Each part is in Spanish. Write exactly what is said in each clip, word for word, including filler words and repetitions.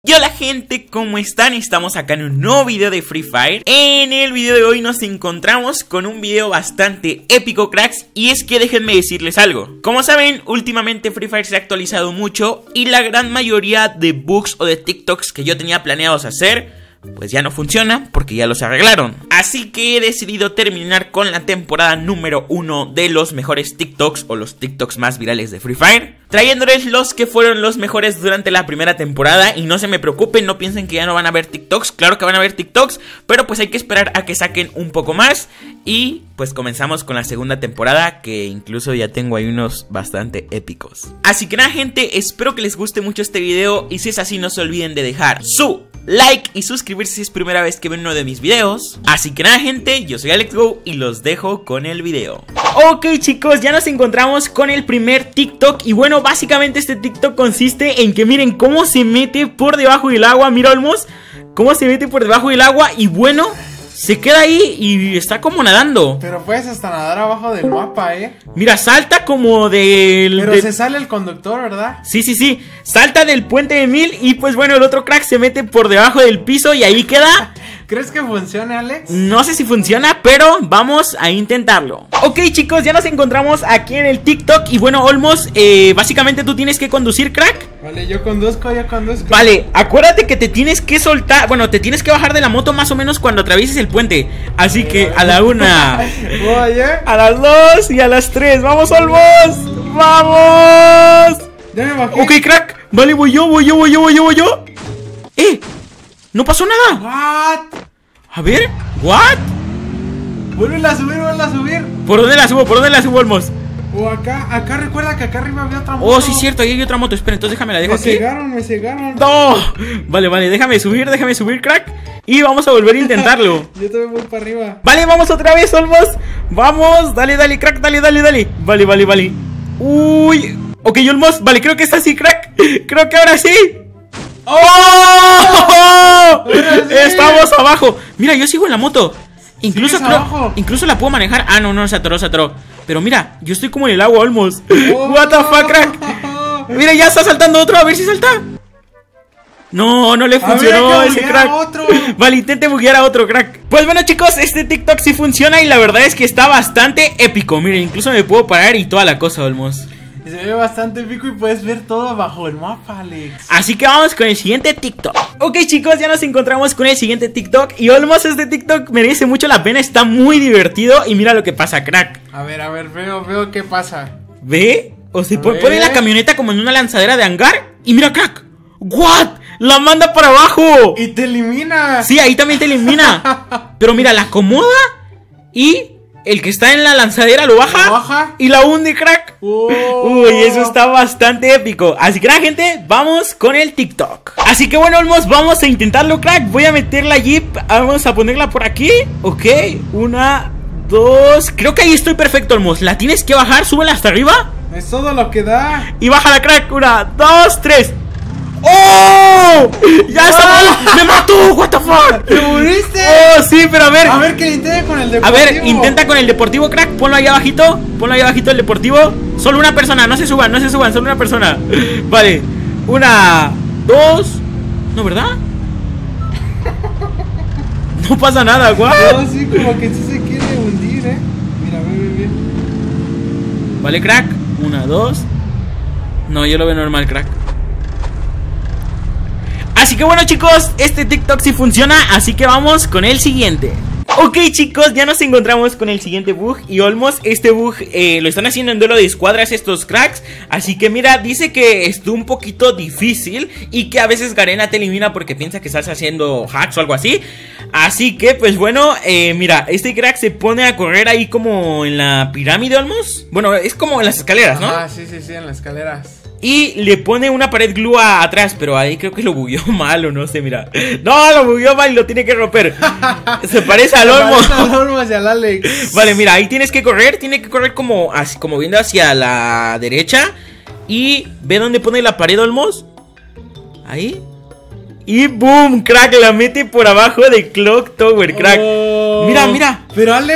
Y hola gente, ¿cómo están? Estamos acá en un nuevo video de Free Fire. En el video de hoy nos encontramos con un video bastante épico, cracks. Y es que déjenme decirles algo. Como saben, últimamente Free Fire se ha actualizado mucho y la gran mayoría de bugs o de TikToks que yo tenía planeados hacer pues ya no funciona porque ya los arreglaron. Así que he decidido terminar con la temporada número uno de los mejores TikToks o los TikToks más virales de Free Fire, trayéndoles los que fueron los mejores durante la primera temporada. Y no se me preocupen, no piensen que ya no van a ver TikToks. Claro que van a ver TikToks, pero pues hay que esperar a que saquen un poco más. Y pues comenzamos con la segunda temporada, que incluso ya tengo ahí unos bastante épicos. Así que nada gente, espero que les guste mucho este video. Y si es así, no se olviden de dejar su like y suscribirse si es primera vez que ven uno de mis videos. Así que nada gente, yo soy AlexGo y los dejo con el video. Ok chicos, ya nos encontramos con el primer TikTok. Y bueno, básicamente este TikTok consiste en que miren cómo se mete por debajo del agua. Mira Olmos, cómo se mete por debajo del agua. Y bueno, se queda ahí y está como nadando. Pero puedes hasta nadar abajo del mapa, eh. Mira, salta como del... Pero de... se sale el conductor, ¿verdad? Sí, sí, sí, salta del puente de mil. Y pues bueno, el otro crack se mete por debajo del piso y ahí queda. ¿Crees que funcione, Alex? No sé si funciona, pero vamos a intentarlo. Ok chicos, ya nos encontramos aquí en el TikTok. Y bueno, Olmos, eh, básicamente tú tienes que conducir, crack. Vale, yo conduzco, yo conduzco. Vale, acuérdate que te tienes que soltar. Bueno, te tienes que bajar de la moto más o menos cuando atravieses el puente. Así que a la una, Oye, a las dos y a las tres. ¡Vamos, Olmos! ¡Vamos! ya me bajé. Ok, crack. Vale, voy yo, voy yo, voy yo, voy yo, voy yo. ¡Eh! No pasó nada. What? A ver, ¿what? Vuelve a subir, vuelve a subir. ¿Por dónde la subo? ¿Por dónde la subo, Olmos? O acá, acá recuerda que acá arriba había otra moto. Oh, sí, cierto, ahí hay otra moto. Espera, entonces déjame la dejo Me aquí. cegaron, me cegaron. ¡No! Vale, vale, déjame subir, déjame subir, crack. Y vamos a volver a intentarlo. Yo también voy para arriba. Vale, vamos otra vez, Olmos. Vamos, dale, dale, crack, dale, dale, dale. Vale, vale, vale. Uy. Ok, Olmos, vale, creo que está así, crack. Creo que ahora sí. ¡Oh! Sí. Estamos abajo. Mira, yo sigo en la moto. Incluso ¿Sigues creo, abajo? incluso la puedo manejar. Ah, no, no, se atoró, se atoró. Pero mira, yo estoy como en el agua, Olmos. Oh. What the fuck, crack. Mira, ya está saltando otro, a ver si salta. No, no le funcionó a ver, ese que crack. otro. Vale, intente buguear a otro crack. Pues bueno chicos, este TikTok sí funciona y la verdad es que está bastante épico. Miren, incluso me puedo parar y toda la cosa, Olmos. Se ve bastante épico y puedes ver todo bajo el mapa, Alex. Así que vamos con el siguiente TikTok. Ok chicos, ya nos encontramos con el siguiente TikTok. Y Olmos, este TikTok merece mucho la pena, está muy divertido. Y mira lo que pasa, crack. A ver, a ver, veo, veo qué pasa. ¿Ve? O se A pone, ver. pone la camioneta como en una lanzadera de hangar. Y mira, crack. ¿What? La manda para abajo. Y te elimina. Sí, ahí también te elimina. Pero mira, la acomoda y el que está en la lanzadera lo baja, ¿Lo baja? y la hunde, crack. Oh. Uy, eso está bastante épico. Así que nada, gente, vamos con el TikTok. Así que bueno, Olmos, vamos a intentarlo, crack. Voy a meter la Jeep, vamos a ponerla por aquí. Ok, una, dos. Creo que ahí estoy perfecto, Olmos. La tienes que bajar, súbela hasta arriba Es todo lo que da. y bájala, crack. Una, dos, tres. ¡Oh! ¡Ya está! ¡Me mató! ¡What the fuck! ¡Te moriste! ¡Oh, sí! Pero a ver. A ver que le intente con el A deportivo. ver, intenta con el deportivo, crack. Ponlo ahí abajito. Ponlo ahí abajito el deportivo. Solo una persona, no se suban, no se suban, solo una persona. Vale. Una, dos. No, ¿verdad? No pasa nada, guau. No, sí, como que sí se quiere hundir, eh. Mira, ve, ve, ve. Vale, crack. Una, dos. No, yo lo veo normal, crack. Así que bueno chicos, este TikTok sí funciona, así que vamos con el siguiente. Ok chicos, ya nos encontramos con el siguiente bug. Y Olmos, este bug eh, lo están haciendo en duelo de escuadras estos cracks. Así que mira, dice que estuvo un poquito difícil y que a veces Garena te elimina porque piensa que estás haciendo hacks o algo así. Así que pues bueno, eh, mira, este crack se pone a correr ahí como en la pirámide, Olmos. Bueno, es como en las escaleras, ¿no? Ah, sí, sí, sí, en las escaleras. Y le pone una pared glue a- atrás, pero ahí creo que lo bugueó mal o no sé, mira. No, lo bugueó mal y lo tiene que romper. Se parece al Olmos. Parece al Olmos y al Alex. Vale, mira, ahí tienes que correr, tiene que correr como, así, como viendo hacia la derecha. Y ve dónde pone la pared, Olmos. Ahí. Y boom, crack, la mete por abajo de Clock Tower, crack. Oh. Mira, mira. Pero Alex,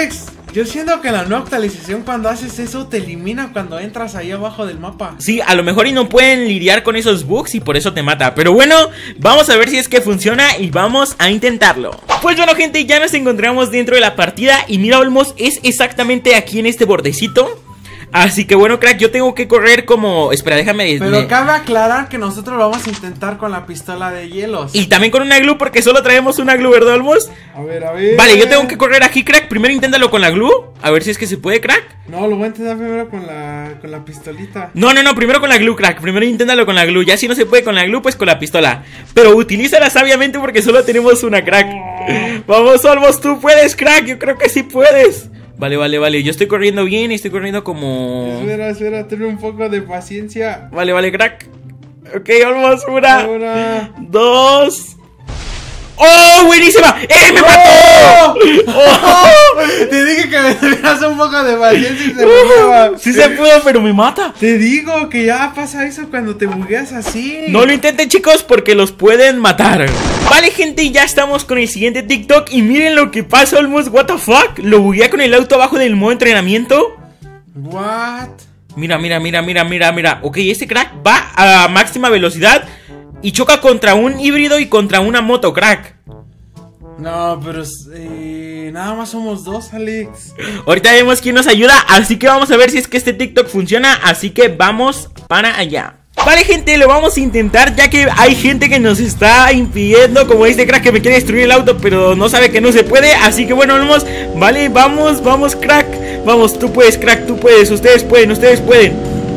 Yo siento que en la nueva actualización cuando haces eso te elimina cuando entras ahí abajo del mapa. Sí, a lo mejor y no pueden lidiar con esos bugs y por eso te mata. Pero bueno, vamos a ver si es que funciona y vamos a intentarlo. Pues bueno, gente, ya nos encontramos dentro de la partida. Y mira, Olmos, es exactamente aquí en este bordecito. Así que bueno, crack, yo tengo que correr como... Espera, déjame... Pero me... cabe aclarar que nosotros lo vamos a intentar con la pistola de hielos. Y también con una glue, porque solo traemos una glue, ¿verdad, Olmos? A ver, a ver. Vale, yo tengo que correr aquí, crack. Primero inténtalo con la glue. A ver si es que se puede, crack. No, lo voy a intentar primero con la, con la pistolita. No, no, no, primero con la glue, crack. Primero inténtalo con la glue. Ya si no se puede con la glue, pues con la pistola. Pero utilízala sabiamente porque solo tenemos una, crack. Oh. Vamos, Olmos, tú puedes, crack. Yo creo que sí puedes. Vale, vale, vale, yo estoy corriendo bien, estoy corriendo como... Espera, espera, ten un poco de paciencia. Vale, vale, crack. Ok, Olmos, una, una, dos... ¡Oh, buenísima! ¡Eh, me mató! ¡Oh! Te dije que me tuvieras un poco de paciencia y se uh, Sí se pudo, pero me mata. Te digo que ya pasa eso cuando te bugueas así. No lo intenten, chicos, porque los pueden matar. Vale, gente, ya estamos con el siguiente TikTok. Y miren lo que pasa, Olmos, what the fuck. Lo buguea con el auto abajo del modo entrenamiento. What? Mira, mira, mira, mira, mira, mira. Ok, este crack va a máxima velocidad y choca contra un híbrido y contra una moto, crack. No, pero eh, nada más somos dos, Alex. Ahorita vemos quién nos ayuda, así que vamos a ver si es que este TikTok funciona. Así que vamos para allá. Vale, gente, lo vamos a intentar, ya que hay gente que nos está impidiendo, como este crack que me quiere destruir el auto, pero no sabe que no se puede. Así que bueno, vamos, vale, vamos, vamos, crack. Vamos, tú puedes, crack, tú puedes, ustedes pueden, ustedes pueden.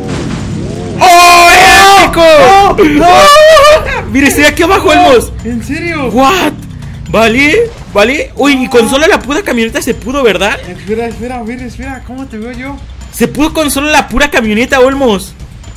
¡Oh, épico! ¡Oh, no! Mire, estoy aquí abajo, Olmos. ¿En serio? ¿What? Vale, vale. Uy, y con solo la pura camioneta se pudo, ¿verdad? Espera, espera, a ver, espera, ¿cómo te veo yo? Se pudo con solo la pura camioneta, Olmos.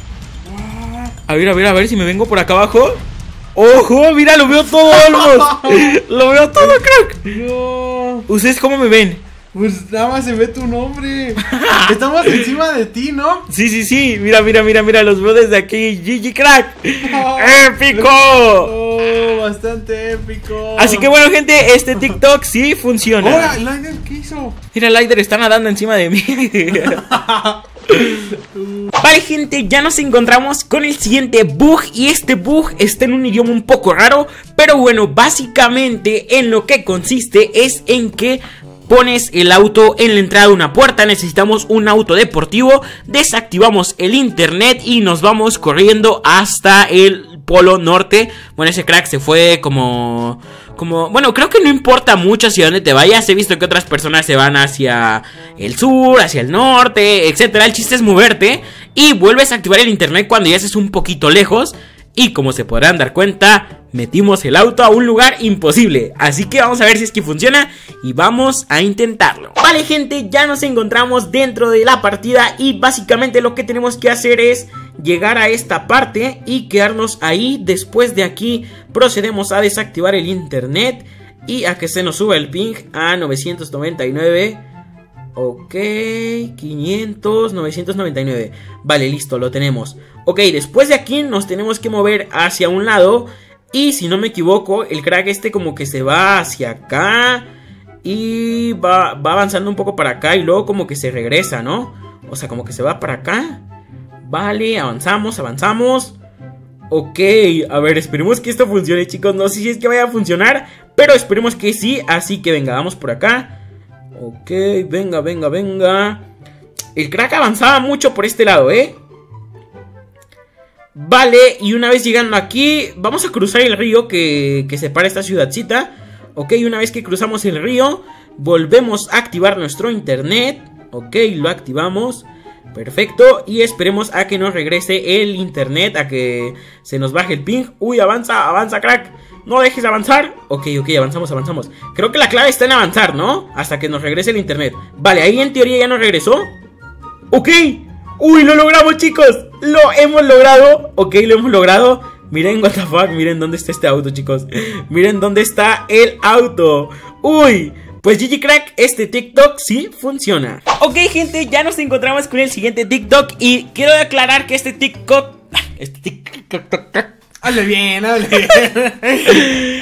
A ver, a ver, a ver si me vengo por acá abajo. ¡Ojo! Mira, lo veo todo, Olmos. Lo veo todo, crack. No. ¿Ustedes cómo me ven? Pues nada más se ve tu nombre. Estamos encima de ti, ¿no? Sí, sí, sí. Mira, mira, mira, mira. Los veo desde aquí. G G, crack. Oh, ¡épico! Oh, bastante épico. Así que bueno, gente, este TikTok sí funciona. ¡Hola! ¿Lider qué hizo? Mira, Lider está nadando encima de mí. Vale, gente, ya nos encontramos con el siguiente bug. Y este bug está en un idioma un poco raro, pero bueno, básicamente en lo que consiste es en que pones el auto en la entrada de una puerta. Necesitamos un auto deportivo. Desactivamos el internet y nos vamos corriendo hasta el polo norte. Bueno, ese crack se fue como... Como, bueno, creo que no importa mucho hacia dónde te vayas. He visto que otras personas se van hacia el sur, hacia el norte, etcétera. El chiste es moverte y vuelves a activar el internet cuando ya estés un poquito lejos. Y como se podrán dar cuenta, metimos el auto a un lugar imposible. Así que vamos a ver si es que funciona y vamos a intentarlo. Vale, gente, ya nos encontramos dentro de la partida. Y básicamente lo que tenemos que hacer es llegar a esta parte y quedarnos ahí. Después de aquí procedemos a desactivar el internet y a que se nos suba el ping a novecientos noventa y nueve. Ok, quinientos, novecientos noventa y nueve. Vale, listo, lo tenemos. Ok, después de aquí nos tenemos que mover hacia un lado. Y si no me equivoco, el crack este como que se va hacia acá y va, va avanzando un poco para acá y luego como que se regresa, ¿no? O sea, como que se va para acá. Vale, avanzamos, avanzamos. Ok, a ver, esperemos que esto funcione, chicos. No sé si es que vaya a funcionar, pero esperemos que sí. Así que venga, vamos por acá. Ok, venga, venga, venga. El crack avanzaba mucho por este lado, ¿eh? Vale, y una vez llegando aquí, vamos a cruzar el río que, que separa esta ciudadcita. Ok, una vez que cruzamos el río, volvemos a activar nuestro internet. Ok, lo activamos. Perfecto, y esperemos a que nos regrese el internet, a que se nos baje el ping. Uy, avanza, avanza, crack. No dejes de avanzar. Ok, ok, avanzamos, avanzamos. Creo que la clave está en avanzar, ¿no? Hasta que nos regrese el internet. Vale, ahí en teoría ya nos regresó. Ok. Uy, lo logramos, chicos. Lo hemos logrado. Ok, lo hemos logrado. Miren, what the fuck, miren dónde está este auto, chicos. Miren dónde está el auto. Uy, pues G G crack, este TikTok sí funciona. Ok, gente, ya nos encontramos con el siguiente TikTok. Y quiero aclarar que este TikTok... Este TikTok... Hable bien, hable bien.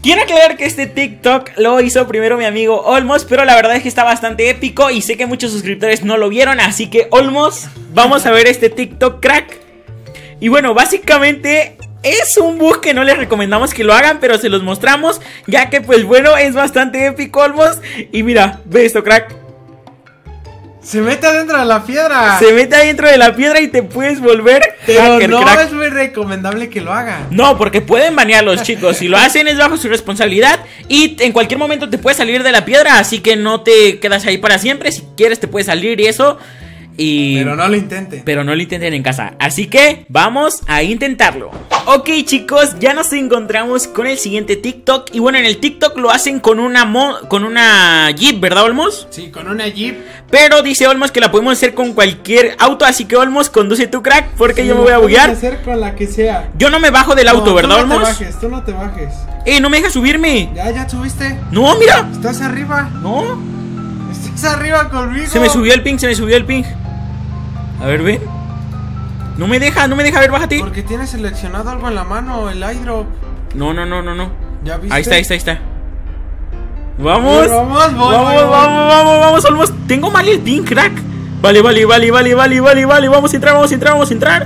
Quiero aclarar que este TikTok lo hizo primero mi amigo Olmos, pero la verdad es que está bastante épico y sé que muchos suscriptores no lo vieron, así que Olmos, vamos a ver este TikTok, crack. Y bueno, básicamente es un bug que no les recomendamos que lo hagan, pero se los mostramos, ya que pues bueno, es bastante épico, Olmos. Y mira, ve esto, crack. Se mete adentro de la piedra. Se mete adentro de la piedra y te puedes volver Pero hacker, no crack. es muy recomendable que lo hagan. No, porque pueden banearlos, chicos. Si lo hacen es bajo su responsabilidad y en cualquier momento te puedes salir de la piedra, así que no te quedas ahí para siempre. Si quieres te puedes salir y eso. Y... Pero no lo intenten. Pero no lo intenten en casa. Así que vamos a intentarlo. Ok, chicos, ya nos encontramos con el siguiente TikTok. Y bueno, en el TikTok lo hacen con una mo con una Jeep, ¿verdad, Olmos? Sí, con una Jeep. Pero dice Olmos que la podemos hacer con cualquier auto. Así que Olmos, conduce tu, crack, porque Sí, yo me voy a buguear. hacer con la que sea. Yo no me bajo del auto, No, ¿verdad, tú no Olmos? te bajes, tú no te bajes. Eh, no me deja subirme. Ya, ya subiste. No, mira. Estás arriba. No. Estás arriba conmigo. Se me subió el ping, se me subió el ping. A ver, ven. No me deja, no me deja. A ver, bájate. Porque tienes seleccionado algo en la mano, el iDrop. No, no, no, no, no. ¿Ya viste? Ahí está, ahí está, ahí está. Vamos. Vamos, voy, Vamos, voy, voy. vamos, vamos, vamos, Olmos. Tengo mal el ping, crack. Vale, vale, vale, vale, vale, vale, vale. Vamos a entrar, vamos a entrar, vamos a entrar.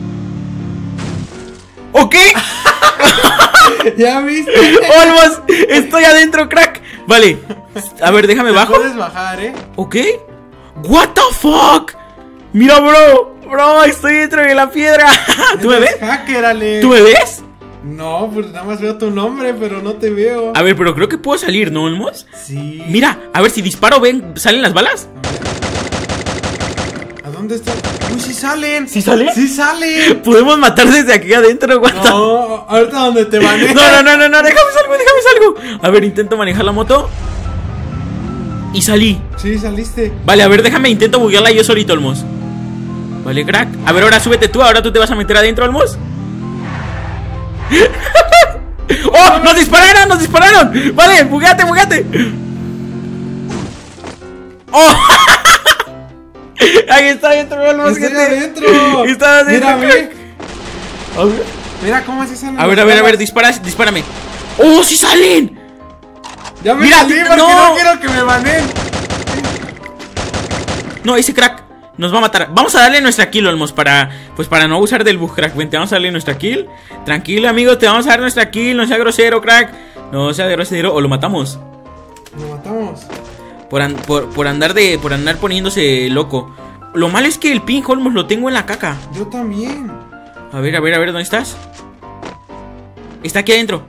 Ok. ¿Ya viste? Olmos, estoy adentro, crack. Vale. A ver, déjame Te bajo. puedes bajar, ¿eh? Ok. What the fuck. Mira, bro. Bro, estoy dentro de la piedra. ¿Tú me ves? Eres hacker, Ale. ¿Tú me ves? No, pues nada más veo tu nombre, pero no te veo. A ver, pero creo que puedo salir, ¿no, Olmos? Sí. Mira, a ver si disparo, ven, ¿salen las balas? ¿A dónde está? Uy, sí salen. ¿Sí salen? Sí salen. Podemos matar desde aquí adentro, what the- No, ahorita donde te van. No, no, no, no, no, déjame salgo, déjame salgo. A ver, intento manejar la moto. Y salí. Sí, saliste. Vale, a ver, déjame, intento buguearla yo solito, Olmos. Vale, crack. A ver, ahora súbete tú, ahora tú te vas a meter adentro, Olmos. ¡Oh! ¡Nos dispararon! ¡Nos dispararon! Vale, bugueate, bugueate. ¡Oh! Ahí está adentro, Olmos. Estoy gente. adentro. Está adentro, Mira, crack. ve. Mira cómo se salen. A ver, a las ver, a ver, balas. dispara, dispárame. ¡Oh, sí salen! Ya me Mira, salí porque no. no quiero que me banen. No, ese crack nos va a matar. Vamos a darle nuestra kill, Olmos, para, pues para no abusar del bug, crack. Vente, vamos a darle nuestra kill. Tranquilo, amigo, te vamos a dar nuestra kill. No sea grosero, crack. No sea grosero, o lo matamos. Lo matamos. Por, an- por, por andar de, por andar poniéndose loco. Lo malo es que el ping, Olmos, lo tengo en la caca. Yo también. A ver, a ver, a ver, ¿dónde estás? Está aquí adentro.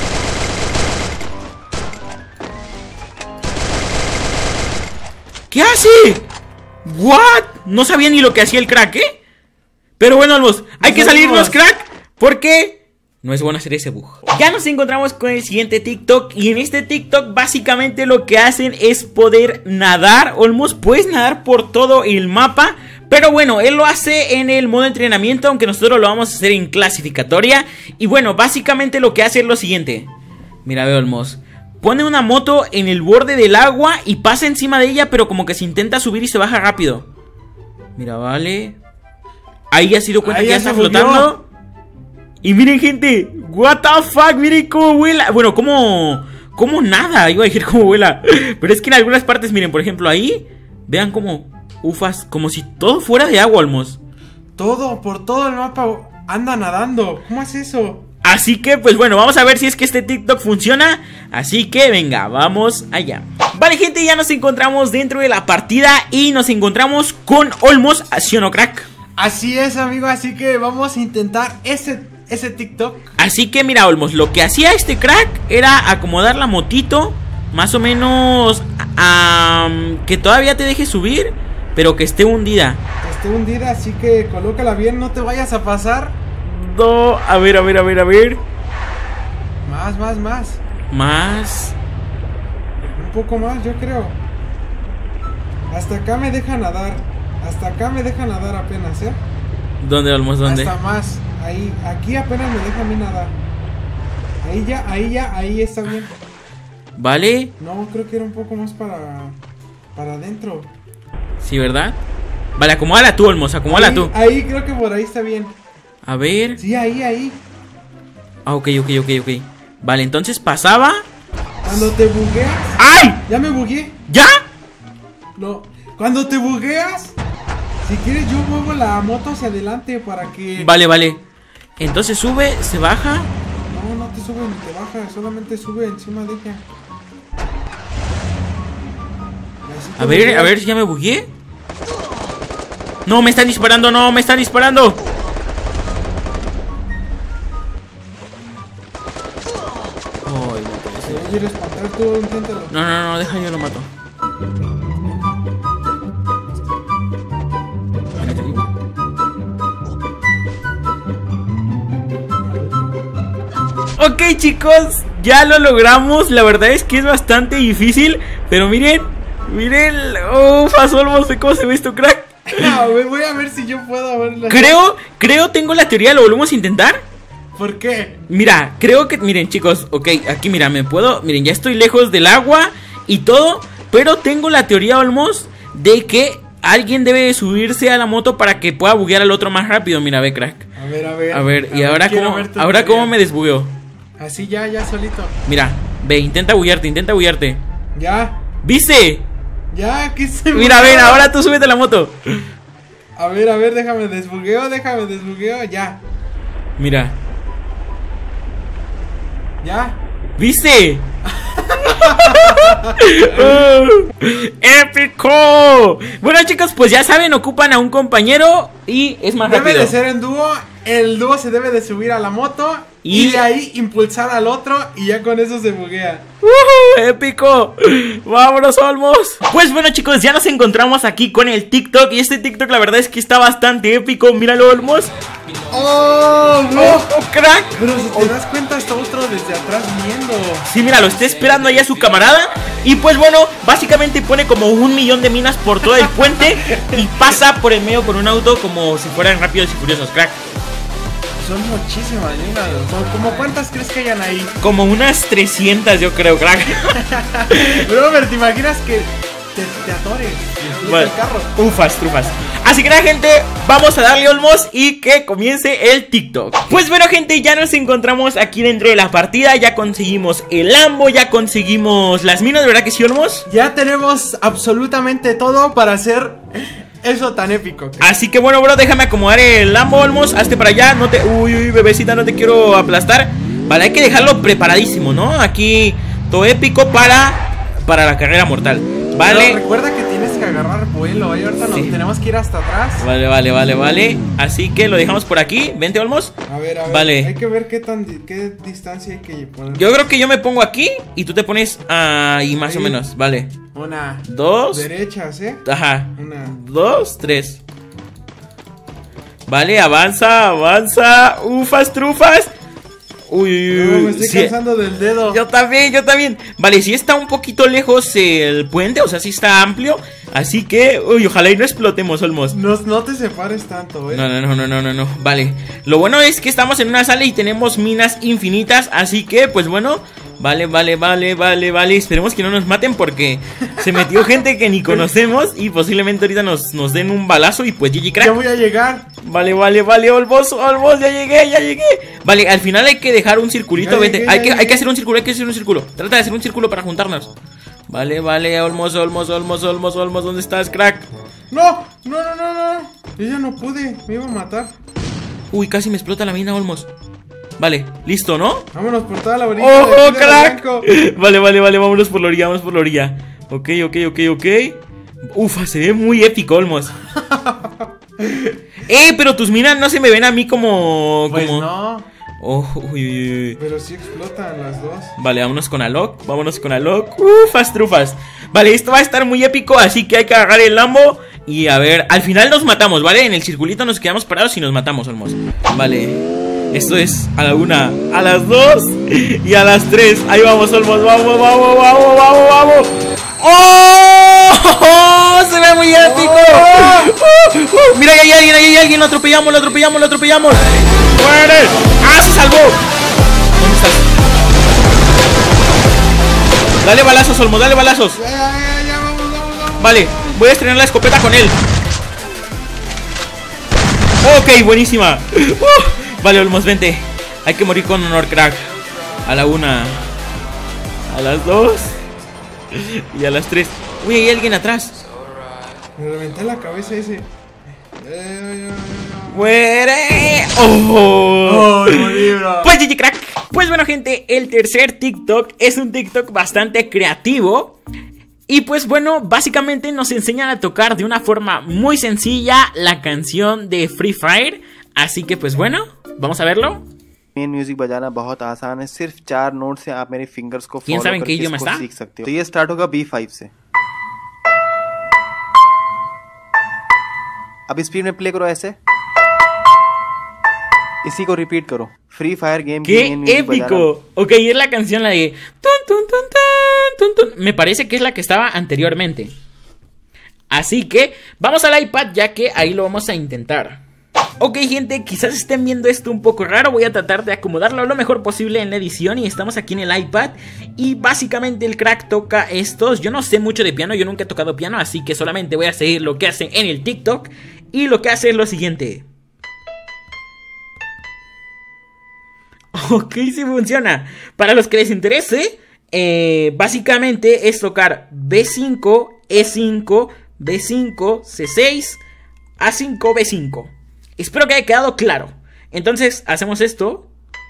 ¿Qué hace? ¿What? No sabía ni lo que hacía el crack, ¿eh? Pero bueno, Olmos, hay que salirnos, crack, porque no es bueno hacer ese bug. Ya nos encontramos con el siguiente TikTok. Y en este TikTok básicamente lo que hacen es poder nadar. Olmos, puedes nadar por todo el mapa. Pero bueno, él lo hace en el modo entrenamiento, aunque nosotros lo vamos a hacer en clasificatoria. Y bueno, básicamente lo que hace es lo siguiente. Mira, veo, Olmos. Pone una moto en el borde del agua y pasa encima de ella, pero como que se intenta subir y se baja rápido. Mira, vale. Ahí ya se dio cuenta Ahí que ya ya está se volvió. flotando. Y miren, gente, what the fuck, miren cómo vuela. Bueno, cómo, cómo nada, iba a decir cómo vuela. Pero es que en algunas partes, miren, por ejemplo, ahí, vean cómo, ufas, como si todo fuera de agua, Olmos. Todo, por todo el mapa anda nadando. ¿Cómo es eso? Así que, pues bueno, vamos a ver si es que este TikTok funciona. Así que, venga, vamos allá. Vale, gente, ya nos encontramos dentro de la partida y nos encontramos con Olmos, ¿sí o no, crack? Así es, amigo, así que vamos a intentar ese, ese TikTok. Así que, mira, Olmos, lo que hacía este crack era acomodar la motito, más o menos, um, que todavía te deje subir, pero que esté hundida. Esté hundida, así que colócala bien, no te vayas a pasar. No, a ver, a ver, a ver, a ver. Más, más, más. Más. Un poco más, yo creo. Hasta acá me deja nadar. Hasta acá me deja nadar apenas, ¿eh? ¿Dónde, Olmos? ¿Dónde? Hasta más. Ahí, aquí apenas me deja a mí nadar. Ahí ya, ahí ya, ahí está bien. ¿Vale? No, creo que era un poco más para para adentro. Sí, ¿verdad? Vale, acomódala tú, Olmos, acomódala Ahí, tú. ahí creo que por ahí está bien. A ver. Sí, ahí, ahí. Ah, ok, ok, ok, ok. Vale, entonces pasaba. Cuando te bugueas. ¡Ay! Ya me bugueé. ¿Ya? No. Cuando te bugueas, si quieres yo muevo la moto hacia adelante para que... Vale, vale. Entonces sube, se baja. No, no te sube ni te baja, solamente sube encima de ella. A ver, a ver si ya me bugueé. No, me están disparando, no, me están disparando. Ay, no puede ser. Si quieres espantar tú, inténtalo. No, no, no, deja, yo lo mato. Ok, chicos, ya lo logramos. La verdad es que es bastante difícil, pero miren, miren. Uff, Olmos, ¿cómo se ve esto, crack? No, voy a ver si yo puedo verla. Creo, creo, tengo la teoría. ¿Lo volvemos a intentar? ¿Por qué? Mira, creo que, miren, chicos, ok, aquí mira, me puedo, miren, ya estoy lejos del agua y todo, pero tengo la teoría, Olmos, de que alguien debe subirse a la moto para que pueda buguear al otro más rápido. Mira, ve, crack. A ver, a ver. A ver, a y ver, ahora cómo, ahora cómo me desbugueo. Así ya, ya solito. Mira, ve, intenta buguearte, intenta buguearte. Ya. ¿Viste? Ya, ¿qué se me... Mira, ven, ahora tú súbete a la moto. A ver, a ver, déjame desbugueo, déjame desbugueo, ya. Mira. Ya. ¿Viste? uh, ¡Épico! Bueno, chicos, pues ya saben, ocupan a un compañero y es más debe rápido. Debe de ser en dúo. El dúo se debe de subir a la moto y, y de ahí impulsar al otro y ya con eso se buguea. Uh, ¡Épico! ¡Vámonos, Olmos! Pues bueno, chicos, ya nos encontramos aquí con el TikTok. Y este TikTok la verdad es que está bastante épico. Míralo, Olmos. ¡Oh, no! ¡Oh, oh, crack! Pero si te das cuenta está otro desde atrás viendo. Sí, mira, lo está esperando ahí a su camarada. Y pues bueno, básicamente pone como un millón de minas por todo el puente y pasa por el medio con un auto como si fueran Rápidos y Furiosos, crack. Son muchísimas minas. ¿Cómo cuántas crees que hayan ahí? Como unas trescientas, yo creo, crack. Robert, ¿te imaginas que te, te atores bueno, el carro? Ufas, trufas. Así que nada, gente, vamos a darle, Olmos, y que comience el TikTok. Pues bueno, gente, ya nos encontramos aquí dentro de la partida. Ya conseguimos el Lambo, ya conseguimos las minas, ¿verdad que sí, Olmos? Ya tenemos absolutamente todo para hacer eso tan épico. Así que bueno, bro, déjame acomodar el Lambo, Olmos. Hazte para allá, no te... Uy, uy, bebecita, no te quiero aplastar. Vale, hay que dejarlo preparadísimo, ¿no? Aquí todo épico para, para la carrera mortal. Vale. Pero recuerda que tienes que agarrar vuelo, ¿eh? Ahorita sí. Nos tenemos que ir hasta atrás. Vale, vale, vale, vale. Así que lo dejamos por aquí. Vente, Olmos. A ver, a ver. Vale. Hay que ver qué tan qué distancia hay que poner. Yo creo que yo me pongo aquí y tú te pones ahí más ahí. O menos. Vale. Una. Dos. Derechas, ¿eh? Ajá. Una. Dos, tres. Vale, avanza, avanza. Ufas, trufas. Uy, uy, uy. No, me estoy sí. cansando del dedo. Yo también, yo también. Vale, sí está un poquito lejos el puente, o sea, sí está amplio. Así que, uy, ojalá y no explotemos, Olmos. No, no te separes tanto, eh. No, no, no, no, no, no, no. Vale. Lo bueno es que estamos en una sala y tenemos minas infinitas. Así que, pues bueno. Vale, vale, vale, vale, vale. Esperemos que no nos maten porque se metió gente que ni conocemos y posiblemente ahorita nos, nos den un balazo y pues G G crack. Ya voy a llegar. Vale, vale, vale, Olmos, Olmos, ya llegué, ya llegué. Vale, al final hay que dejar un circulito, ya vete. Llegué, hay, que, hay que hacer un círculo, hay que hacer un círculo. Trata de hacer un círculo para juntarnos. Vale, vale, Olmos, Olmos, Olmos, Olmos, Olmos, ¿dónde estás, crack? No, no, no, no, no. Yo ya no pude, me iba a matar. Uy, casi me explota la mina, Olmos. Vale, listo, ¿no? Vámonos por toda la orilla. ¡Oh, crack! Vale, vale, vale, vámonos por la orilla, vamos por la orilla. Ok, ok, ok, ok. Ufa, se ve muy épico, Olmos. Eh, pero tus minas no se me ven a mí como... Pues como... no. Oh, uy, uy, uy. Pero sí explotan las dos. Vale, vámonos con Alok, vámonos con Alok. Ufas, trufas. Vale, esto va a estar muy épico, así que hay que agarrar el Lambo. Y a ver, al final nos matamos, ¿vale? En el circulito nos quedamos parados y nos matamos, Olmos. Vale. Esto es a la una, a las dos y a las tres. Ahí vamos, Olmos, vamos, vamos, vamos, vamos, vamos. ¡Oh! Se ve muy épico. ¡Oh! ¡Uh! ¡Uh! Mira, ahí hay alguien, ahí hay alguien. Lo atropellamos, lo atropellamos, lo atropellamos. ¡Muere! ¡Ah, se salvó! ¿Dónde estás? Dale balazos, Olmos, dale balazos. Ya, ya, ya, vamos, vamos, vamos. Vale, voy a estrenar la escopeta con él. Ok, buenísima. uh. Vale, Olmos, vente. Hay que morir con honor, crack. A la una. A las dos. Y a las tres. Uy, hay alguien atrás. Me reventé la cabeza ese. ¡Muere! ¡Oh! ¡Oh, no, libro! Pues G G Crack. Pues bueno, gente, el tercer TikTok es un TikTok bastante creativo. Y pues bueno, básicamente nos enseñan a tocar de una forma muy sencilla la canción de Free Fire. Así que pues bueno, vamos a verlo. मेन music बजाना बहुत आसान है, सिर्फ चार नोट से आप मेरे फिंगर्स को ¿Quién follow sabe en qué करके idioma इसको está? सीख सकते हो। तो ये स्टार्ट होगा बी फाइव से। अब स्पीड में प्ले करो ऐसे, इसी को रिपीट करो। फ्री फायर गेम की ¡Qué मेन म्यूजिक बजाना। épico! Ok, es la canción la de tun, tun, tun, tun, tun, tun. Me parece que es la que estaba anteriormente. Así que vamos al iPad, ya que ahí lo vamos a intentar. Ok, gente, quizás estén viendo esto un poco raro. Voy a tratar de acomodarlo lo mejor posible en la edición. Y estamos aquí en el iPad. Y básicamente el crack toca estos. Yo no sé mucho de piano, yo nunca he tocado piano, así que solamente voy a seguir lo que hace en el TikTok. Y lo que hace es lo siguiente. Ok, sí funciona. Para los que les interese, eh, básicamente es tocar B cinco, E cinco, B cinco, C seis, A cinco, B cinco. Espero que haya quedado claro. Entonces, hacemos esto.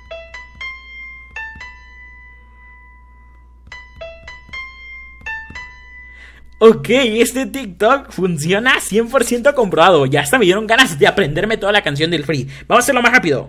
Ok, este TikTok funciona cien por ciento comprobado. Ya hasta me dieron ganas de aprenderme toda la canción del Free. Vamos a hacerlo más rápido.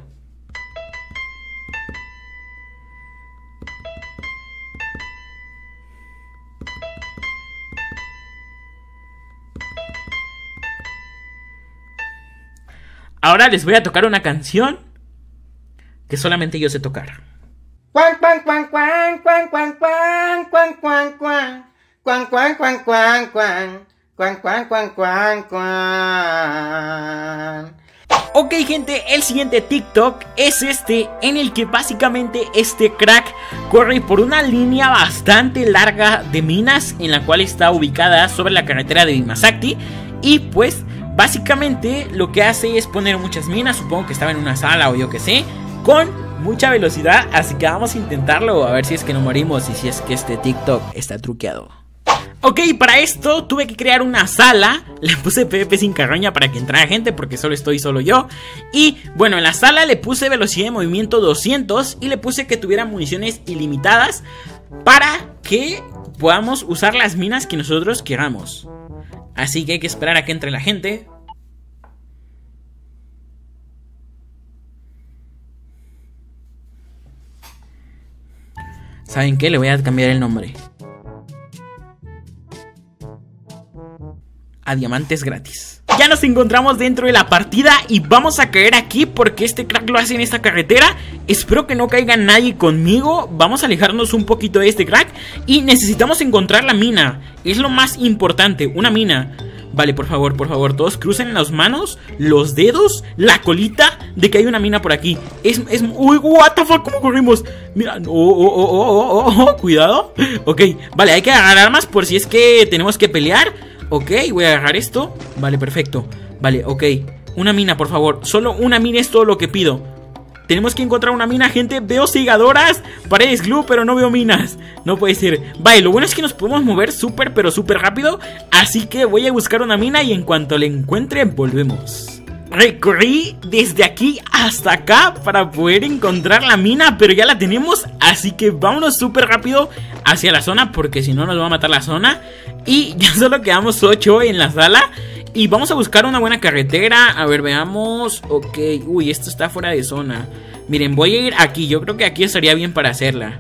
Ahora les voy a tocar una canción que solamente yo sé tocar. Cuan cuan cuan cuan cuan cuan cuan cuan cuan cuan cuan cuan cuan cuan cuan cuan cuan cuan cuan cuan. Ok, gente, el siguiente TikTok es este, en el que básicamente este crack corre por una línea bastante larga de minas, en la cual está ubicada sobre la carretera de Bimasakti. Y pues básicamente lo que hace es poner muchas minas. Supongo que estaba en una sala o yo que sé, con mucha velocidad. Así que vamos a intentarlo, a ver si es que no morimos y si es que este TikTok está truqueado. Ok, para esto tuve que crear una sala. Le puse PvP sin carroña para que entrara gente, porque solo estoy solo yo. Y bueno, en la sala le puse velocidad de movimiento doscientos y le puse que tuviera municiones ilimitadas para que podamos usar las minas que nosotros queramos. Así que hay que esperar a que entre la gente. ¿Saben qué? Le voy a cambiar el nombre a Diamantes Gratis. Ya nos encontramos dentro de la partida y vamos a caer aquí porque este crack lo hace en esta carretera. Espero que no caiga nadie conmigo. Vamos a alejarnos un poquito de este crack y necesitamos encontrar la mina. Es lo más importante, una mina. Vale, por favor, por favor, todos crucen las manos, los dedos, la colita de que hay una mina por aquí. Es, es, uy, what the fuck, ¿cómo corrimos? Mira, oh, oh, oh, oh, oh, oh, cuidado. Ok, vale, hay que agarrar armas por si es que tenemos que pelear. Ok, voy a agarrar esto. Vale, perfecto. Vale, ok, una mina, por favor. Solo una mina es todo lo que pido. Tenemos que encontrar una mina, gente. Veo segadoras, paredes glue, pero no veo minas. No puede ser. Vale, lo bueno es que nos podemos mover súper, pero súper rápido. Así que voy a buscar una mina y en cuanto la encuentre, volvemos. Recorrí desde aquí hasta acá para poder encontrar la mina, pero ya la tenemos. Así que vámonos súper rápido hacia la zona, porque si no nos va a matar la zona. Y ya solo quedamos ocho en la sala. Y vamos a buscar una buena carretera. A ver, veamos. Ok, uy, esto está fuera de zona. Miren, voy a ir aquí. Yo creo que aquí estaría bien para hacerla.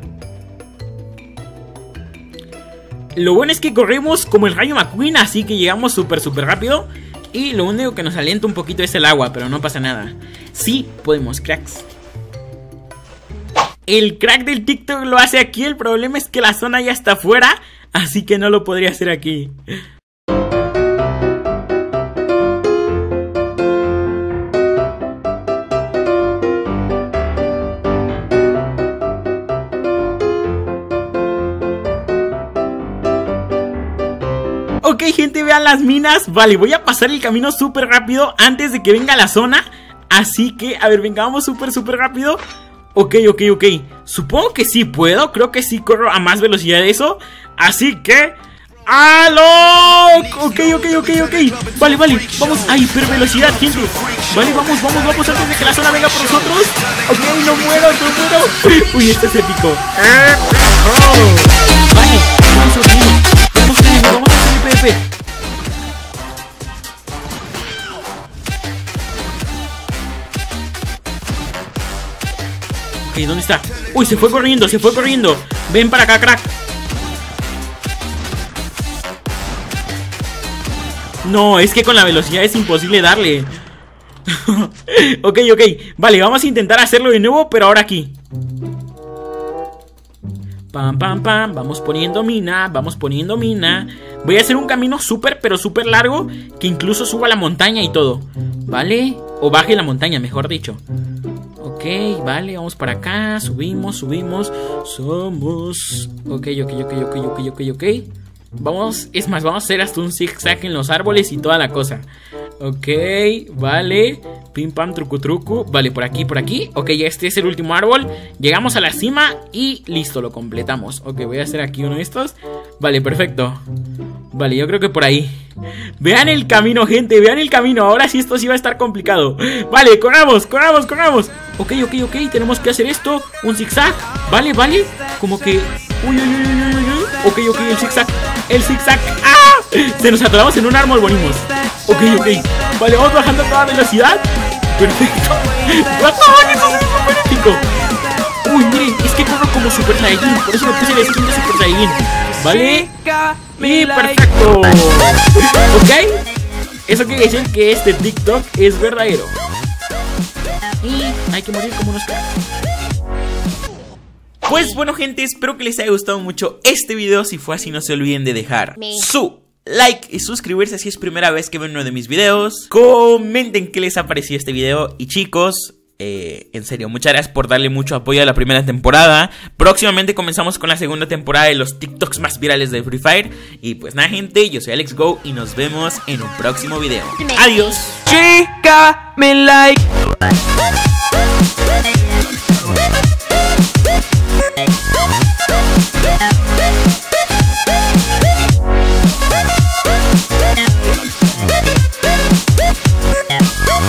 Lo bueno es que corremos como el Rayo McQueen, así que llegamos súper, súper rápido. Y lo único que nos alienta un poquito es el agua, pero no pasa nada. Sí podemos, cracks. El crack del TikTok lo hace aquí. El problema es que la zona ya está fuera, así que no lo podría hacer aquí. Ok, gente, vean las minas. Vale, voy a pasar el camino súper rápido antes de que venga la zona. Así que, a ver, venga, vamos súper, súper rápido. Ok, ok, ok. Supongo que sí puedo. Creo que sí corro a más velocidad de eso. Así que... ¡aló! Ok, ok, ok, ok. Vale, vale, vamos a hipervelocidad, gente. Vale, vamos, vamos, vamos antes de que la zona venga por nosotros. Ok, no muero, no muero. Uy, este es épico. Vale, vamos a subir. Vamos a subir, vamos a subir, P V P. Ok, ¿dónde está? Uy, se fue corriendo, se fue corriendo. Ven para acá, crack. No, es que con la velocidad es imposible darle. Ok, ok. Vale, vamos a intentar hacerlo de nuevo, pero ahora aquí. Pam, pam, pam. Vamos poniendo mina, vamos poniendo mina. Voy a hacer un camino súper, pero súper largo, que incluso suba la montaña y todo. ¿Vale? O baje la montaña, mejor dicho. Ok, vale, vamos para acá. Subimos, subimos. Somos... Ok, ok, ok, ok, ok, ok, ok. Vamos, es más, vamos a hacer hasta un zigzag en los árboles y toda la cosa. Ok, vale. Pim pam, trucu trucu. Vale, por aquí, por aquí. Ok, ya este es el último árbol. Llegamos a la cima y listo, lo completamos. Ok, voy a hacer aquí uno de estos. Vale, perfecto. Vale, yo creo que por ahí. Vean el camino, gente, vean el camino. Ahora sí esto sí va a estar complicado. Vale, corramos, corramos, corramos. Ok, ok, ok, tenemos que hacer esto. Un zigzag, vale, vale. Como que... Uy, uy, uy, uy, uy, uy. Ok, ok, el zigzag. El zigzag. ¡Ah! Se nos atoramos en un árbol, morimos. Ok, ok. Vale, vamos bajando a toda velocidad. Perfecto. ¡What the fuck! Eso es súper épico. Uy, miren, es que corro como Super Saiyajin. Por eso me puse el skin de Super Saiyajin. Vale. Y perfecto. Ok. Eso quiere decir que este TikTok es verdadero. Y hay que morir como unos cracks. Pues bueno, gente, espero que les haya gustado mucho este video. Si fue así, no se olviden de dejar su like y suscribirse si es primera vez que ven uno de mis videos. Comenten qué les ha parecido este video. Y chicos, eh, en serio, muchas gracias por darle mucho apoyo a la primera temporada. Próximamente comenzamos con la segunda temporada de los TikToks más virales de Free Fire. Y pues nada, gente, yo soy Alex Go y nos vemos en un próximo video. Adiós. Chica, me like.